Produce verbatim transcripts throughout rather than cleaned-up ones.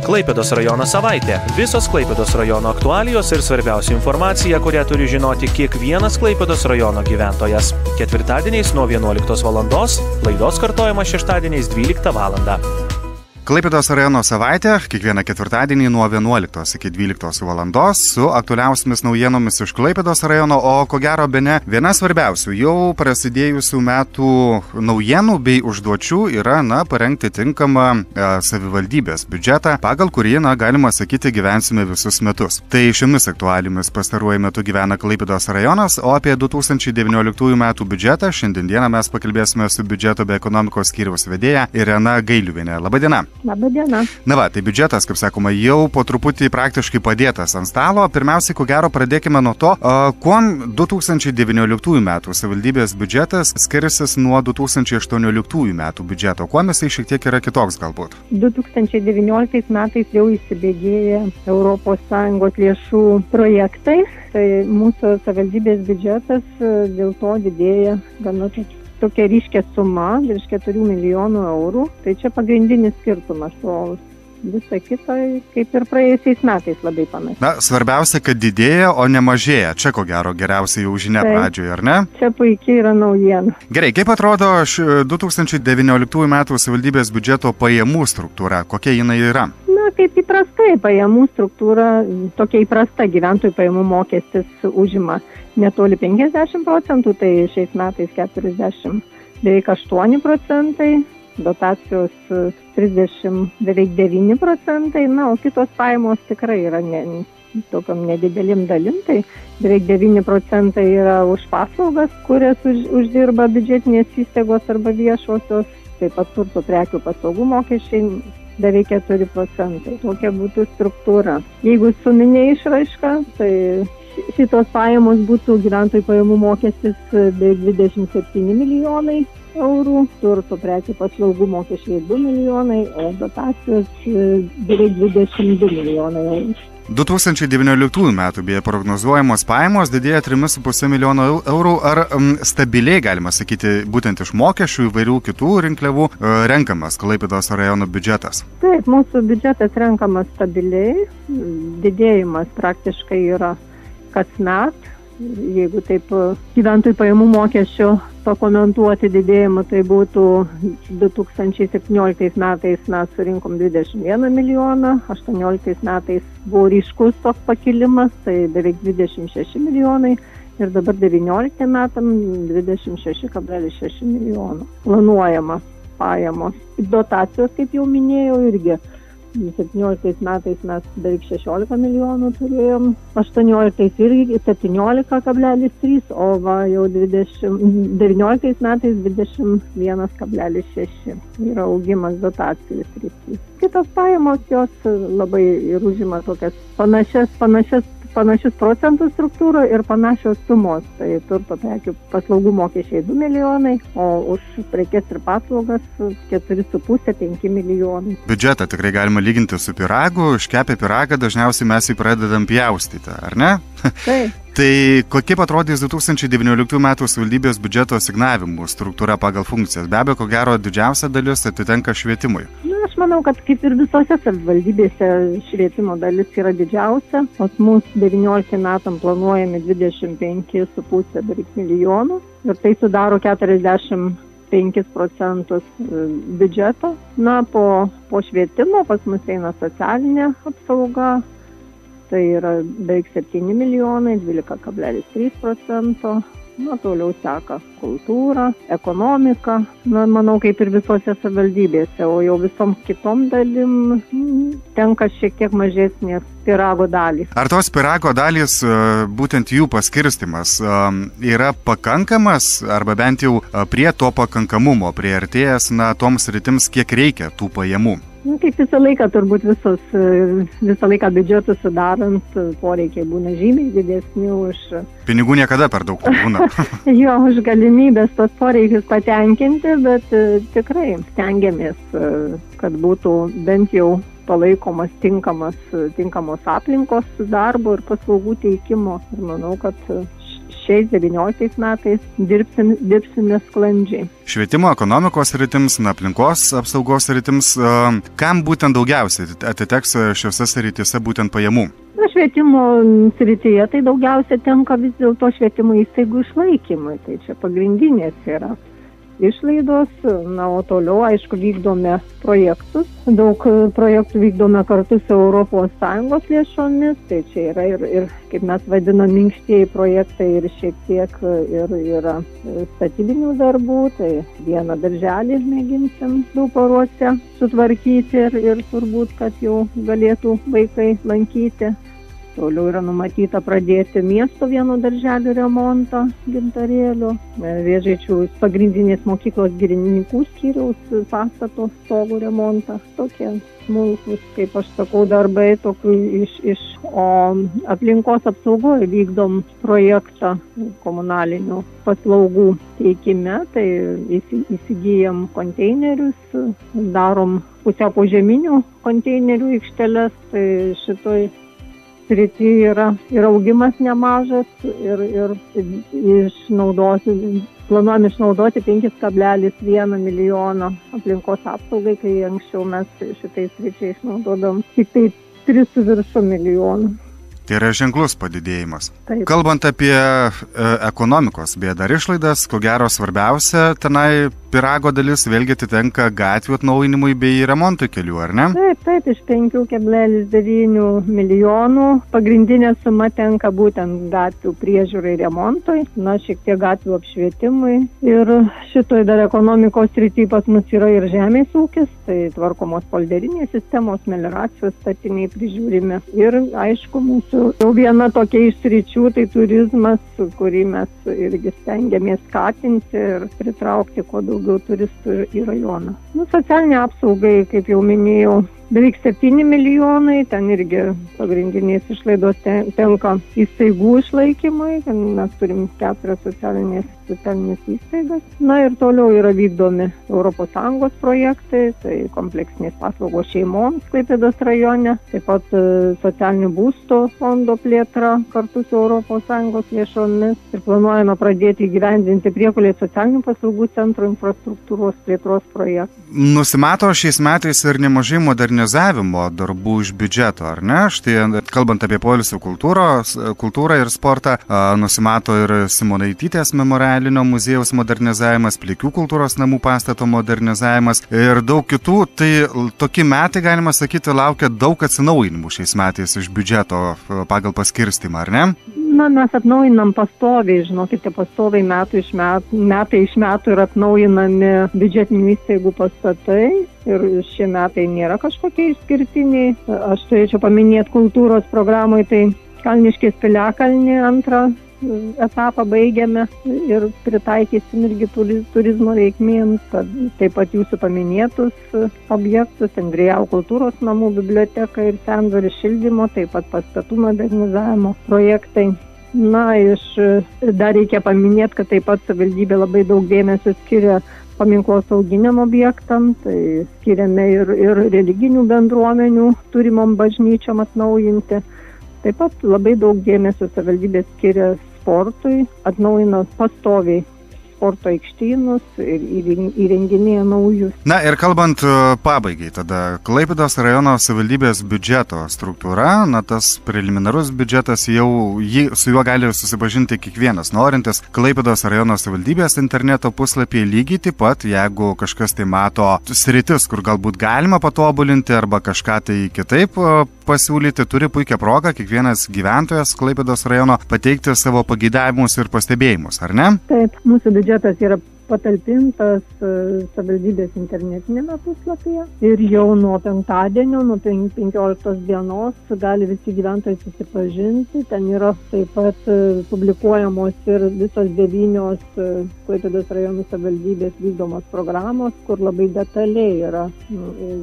Klaipėdos rajono savaitė. Visos Klaipėdos rajono aktualijos ir svarbiausia informacija, kurią turi žinoti kiekvienas Klaipėdos rajono gyventojas. Ketvirtadieniais nuo vienuoliktos valandos, laidos kartojimas šeštadieniais dvyliktą valandą. Klaipėdos rajono savaitė kiekvieną ketvirtadienį nuo vienuoliktos iki dvyliktos valandos su aktualiausiamis naujienomis iš Klaipėdos rajono, o ko gero bene viena svarbiausių jau prasidėjusių metų naujienų bei užduočių yra, na, parengti tinkamą e, savivaldybės biudžetą, pagal kurį, na, galima sakyti, gyvensime visus metus. Tai šiomis aktualijomis pastaruoju metu gyvena Klaipėdos rajonas, o apie du tūkstančiai devynioliktųjų metų biudžetą šiandieną mes pakalbėsime su biudžeto bei ekonomikos skyriaus vedėja Irena Gailiuvienė. Labadiena. Labą dieną. Na va, tai biudžetas, kaip sakoma, jau po truputį praktiškai padėtas ant stalo. Pirmiausiai, ko gero, pradėkime nuo to, kuom du tūkstančiai devynioliktųjų metų savivaldybės biudžetas skiriasi nuo du tūkstančiai aštuonioliktųjų metų biudžeto. Kuom jisai šiek tiek yra kitoks galbūt? du tūkstančiai devynioliktais metais jau įsibėgėja Europos Sąjungos lėšų projektai. Tai mūsų savivaldybės biudžetas dėl to didėja gana tokia ryškia suma, virš keturių milijonų eurų. Tai čia pagrindinis skirtumas, o visa kita kaip ir praėjusiais metais labai panašiai. Na, svarbiausia, kad didėja, o ne mažėja. Čia ko gero geriausia jau žinia tai, pradžioje, ar ne? Čia puikiai yra naujiena. Gerai, kaip atrodo du tūkstančiai devynioliktųjų metų savivaldybės biudžeto pajamų struktūra? Kokia jinai yra? Na, kaip įprastai, pajamų struktūra, tokia įprasta gyventojų pajamų mokestis užima netoli penkiasdešimt procentų, tai šiais metais keturiasdešimt beveik aštuoni procentai, dotacijos trisdešimt beveik devyni procentai, na, o kitos pajamos tikrai yra ne, tokiam nedidelim dalim, tai beveik devyni procentai yra už paslaugas, kurias už, uždirba biudžetinės įstaigos arba viešosios, taip pat turto prekių paslaugų mokesčiai beveik keturi procentai. Tokia būtų struktūra. Jeigu suminė išraiška, tai šitos pajamos būtų gyventojų pajamų mokestis beveik dvidešimt septyni milijonai eurų, turto prekių paslaugų mokesčiai du milijonai, o dotacijos beveik dvidešimt du milijonai eurų. du tūkstančiai devynioliktųjų metų beje prognozuojamos pajamos didėja trimis su puse milijono eurų. Ar um, stabiliai, galima sakyti, būtent iš mokesčių įvairių kitų rinkliavų uh, renkamas Klaipėdos rajono biudžetas? Taip, mūsų biudžetas renkamas stabiliai, didėjimas praktiškai yra kasmet. Jeigu taip gyventojų pajamų mokesčio pakomentuoti didėjimą, tai būtų du tūkstančiai septynioliktais metais mes surinkom dvidešimt vieną milijoną, aštuonioliktais metais buvo ryškus toks pakilimas, tai beveik dvidešimt šeši milijonai ir dabar devynioliktiem metam dvidešimt šeši kablelis šeši milijono planuojama pajamos. Dotacijos, kaip jau minėjau, irgi septynioliktais metais mes beveik šešiolika milijonų turėjom, aštuonioliktais irgi septyniolika kablelis trys, o va jau dvidešimt, devynioliktais metais dvidešimt vienas kablelis šeši yra augimas dotacijų srityje. Kitos pajamos jos labai ir užima tokias panašias, panašias panašius procentų struktūrą ir panašios sumos. Tai turto prekių paslaugų mokesčiai du milijonai, o už prekes ir paslaugas keturi su puse penki milijonai. Biudžetą tikrai galima lyginti su pyragu. Iškepę pyragą dažniausiai mes jį pradedam pjaustyti, ar ne? Taip. Tai kokie atrodys du tūkstančiai devynioliktųjų metų savivaldybės biudžeto asignavimų struktūra pagal funkcijas? Be abejo, ko gero didžiausia dalis atitenka švietimui. Na, aš manau, kad kaip ir visose savivaldybėse švietimo dalis yra didžiausia. Pas mus devynioliktiem metam planuojami dvidešimt penki su puse beveik milijonų ir tai sudaro keturiasdešimt penkis procentus biudžeto. Na, po, po švietimo pas mus eina socialinė apsauga. Tai yra beveik septyni milijonai, dvylika kablelis trys procento. Na, toliau seka kultūra, ekonomika. Na, manau, kaip ir visose savivaldybėse, o jau visom kitom dalim tenka šiek tiek mažesnės pyrago dalys. Ar tos pyrago dalys, būtent jų paskirstimas, yra pakankamas, arba bent jau prie to pakankamumo priartėjęs, na, toms rytims, kiek reikia tų pajamų? Na, kaip visą laiką, turbūt visos, visą laiką biudžetus sudarant, poreikiai būna žymiai didesni už... Pinigų niekada per daug nebūna. Jo, už galimybės tos poreikius patenkinti, bet tikrai stengiamės, kad būtų bent jau palaikomas tinkamas, tinkamos aplinkos darbo ir paslaugų teikimo. Ir manau, kad šiais devynioliktais metais dirbsim, dirbsime sklandžiai. Švietimo, ekonomikos sritims, aplinkos apsaugos sritims, kam būtent daugiausiai atiteks šiuose srityse būtent pajamų? Na, švietimo srityje tai daugiausia tenka vis dėlto švietimo įstaigų išlaikymui, tai čia pagrindinės yra išlaidos, na, o toliau, aišku, vykdome projektus. Daug projektų vykdome kartu su Europos Sąjungos lėšomis, tai čia yra ir, ir kaip mes vadinam, minkštieji projektai ir šiek tiek ir yra statybinių darbų, tai vieną darželį mėginsim Dauparuose sutvarkyti ir, ir turbūt, kad jau galėtų vaikai lankyti. Toliau yra numatyta pradėti miesto vieno darželio remontą Gintarėlių, Vėžaičių pagrindinės mokyklos girininkų skyriaus pastato stogų remontą. Tokie smulkus, kaip aš sakau, darbai tokių iš, iš o aplinkos apsaugoje vykdom projektą komunalinių paslaugų teikime, tai įsigijam konteinerius, darom pusiau požeminių konteinerių aikšteles, tai šitoj srity yra ir augimas nemažas ir, ir išnaudoti, planuojam išnaudoti penki kablelis vienas milijono aplinkos apsaugai, kai anksčiau mes šitais sričiai išnaudodam tik tai tris su viršum milijonų. Tai yra ženklus padidėjimas. Taip. Kalbant apie e, ekonomikos bei dar išlaidas, ko gero svarbiausia tenai pyrago dalis vėlgi atitenka gatvių atnaujinimui bei remontui kelių, ar ne? Taip, taip, iš penki kablelis devyni milijonų pagrindinė suma tenka būtent gatvių priežiūrai remontui, na, šiek tiek gatvių apšvietimui. Ir šitoj dar ekonomikos srity pas mus yra ir žemės ūkis, tai tvarkomos polderinės sistemos, melioracijos statiniai prižiūrimi. Ir aišku, mūsų jau viena tokia iš sričių, tai turizmas, kurį mes irgi stengiamės skatinti ir pritraukti kuo daugiau turistų į rajoną. Nu, socialinė apsaugai, kaip jau minėjau, beveik septyni milijonai, ten irgi pagrindinės išlaidos tenka įstaigų išlaikymui, mes turim keturias socialinės, socialinės įstaigas. Na ir toliau yra vykdomi Europos Sąjungos projektai, tai kompleksinės paslaugos šeimoms Klaipėdos rajone, taip pat socialinių būstų fondo plėtra kartu su Europos Sąjungos lėšomis ir planuojame pradėti įgyvendinti Priekulės socialinių paslaugų centro infrastruktūros plėtros projektą. Nusimato šiais metais ir nemažai modernizavimo darbų iš biudžeto, ar ne? Štai, kalbant apie poilsio kultūrą ir sportą, nusimato ir Simonaitytės memorialinio muziejaus modernizavimas, Plikių kultūros namų pastato modernizavimas ir daug kitų. Tai tokie metai, galima sakyti, laukia daug atsinaujinimų šiais metais iš biudžeto pagal paskirstimą, ar ne? Na, mes atnaujinam pastoviai, žinokite, pastoviai metų iš metų, metai iš metų yra atnaujinami biudžetinių įstaigų pastatai ir šie metai nėra kažkokie išskirtiniai. Aš turėčiau paminėti kultūros programai, tai Kalniškės piliakalnį antrą etapą baigiame ir pritaikysim irgi turizmo reikmėms, taip pat jūsų paminėtus objektus, Andrėjau kultūros namų biblioteka ir Sendvaris šildymo, taip pat pastatų modernizavimo projektai. Na, iš dar reikia paminėti, kad taip pat savivaldybė labai daug dėmesio skiria paminklasauginiam objektam, tai skiriame ir, ir religinių bendruomenių turimom bažnyčiom atnaujinti. Taip pat labai daug dėmesio savivaldybė skiria sportui, atnaujina pastoviai sporto aikštynus ir įrenginėja naujus. Na ir kalbant pabaigai, tada Klaipėdos rajono savivaldybės biudžeto struktūra, na tas preliminarus biudžetas jau jį, su juo gali susipažinti kiekvienas norintis Klaipėdos rajono savivaldybės interneto puslapyje, lygiai taip pat, jeigu kažkas tai mato sritis, kur galbūt galima patobulinti arba kažką tai kitaip pasiūlyti, turi puikią progą kiekvienas gyventojas Klaipėdos rajono pateikti savo pageidavimus ir pastebėjimus, ar ne? Taip, mūsų biudžetas yra patalpintas savivaldybės internetinėme puslapyje ir jau nuo penktadienio, nuo penkioliktos dienos gali visi gyventojai susipažinti. Ten yra taip pat publikuojamos ir visos devynios Klaipėdos rajonų savivaldybės vykdomos programos, kur labai detaliai yra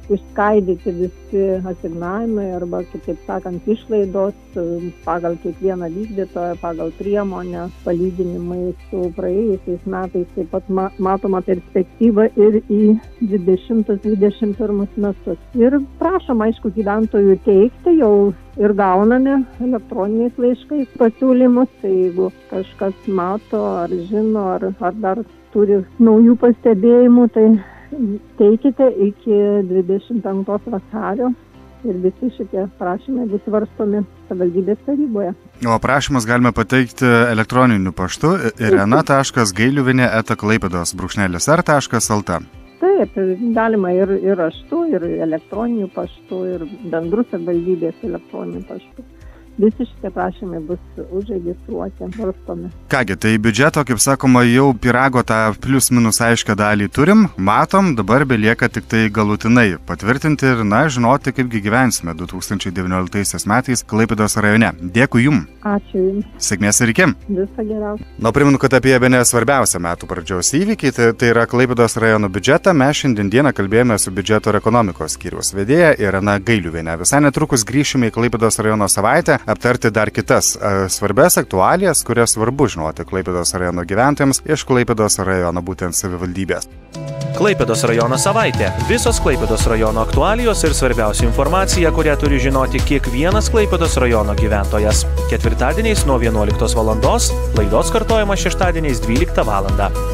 išskaidyti visi asignavimai arba, kitaip sakant, išlaidos pagal kiekvieną vykdytoją, pagal priemonę, palyginimai su praėjusiais metais. Taip pat matoma perspektyva ir į dvidešimtus dvidešimt pirmus metus. Ir prašom, aišku, gyventojų teikti, jau ir gauname elektroniniais laiškais pasiūlymus. Tai jeigu kažkas mato ar žino, ar, ar dar turi naujų pastebėjimų, tai teikite iki dvidešimt penktos vasario ir visi šitie prašymai bus svarstomi savivaldybės taryboje. O prašymus galime pateikti elektroniniu paštu irena taškas gailiuvienė eta klaipėdos brūkšnelis r taškas lt. Taip, galima ir, ir raštu, ir elektroniniu paštu, ir bendru savivaldybės elektroniniu paštu. Visi šitie prašymai bus užregistruoti, varstomi. Kągi, tai biudžeto, kaip sakoma, jau pyrago tą plius minus aiškę dalį turim, matom, dabar belieka tik tai galutinai patvirtinti ir, na, žinoti, kaipgi gyvensime du tūkstančiai devynioliktaisiais metais Klaipėdos rajone. Dėkui jum. Ačiū jums. Sėkmės ir iki. Visą geriausią. Na, primenu, kad apie bene svarbiausią metų pradžios įvykį, tai, tai yra Klaipėdos rajono biudžetą, mes šiandien dieną kalbėjome su biudžeto ir ekonomikos skyriaus vedėja Irena Gailiuvienė. Visai netrukus grįšime į Klaipėdos rajono savaitę aptarti dar kitas a, svarbias aktualijas, kurias svarbu žinoti Klaipėdos rajono gyventojams iš Klaipėdos rajono būtent savivaldybės. Klaipėdos rajono savaitė. Visos Klaipėdos rajono aktualijos ir svarbiausia informacija, kurią turi žinoti kiekvienas Klaipėdos rajono gyventojas. Ketvirtadieniais nuo vienuoliktos valandos, laidos kartojimas šeštadieniais dvyliktą valandą.